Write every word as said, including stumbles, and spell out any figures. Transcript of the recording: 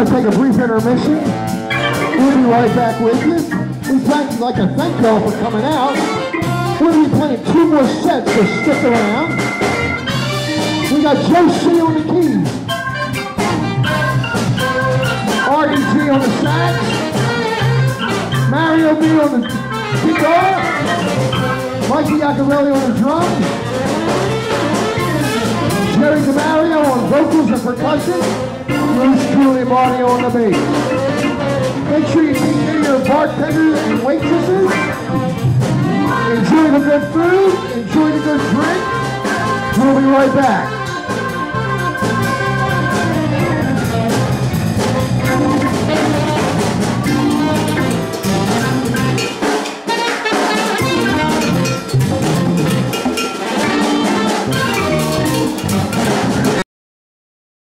to take a brief intermission. We'll be right back with you. We'd like to thank y'all for coming out. We'll be playing two more sets, so stick around. We got Joe C on the keys, R D G on the sax, Mario B on the guitar, Mikey Yocavelli on the drums, Jerry DeMario on vocals and percussion, Bruce Truly Marty on the bass. Make sure you take care of your bartenders and waitresses. Enjoy the good food, enjoy the good drink. We'll be right back.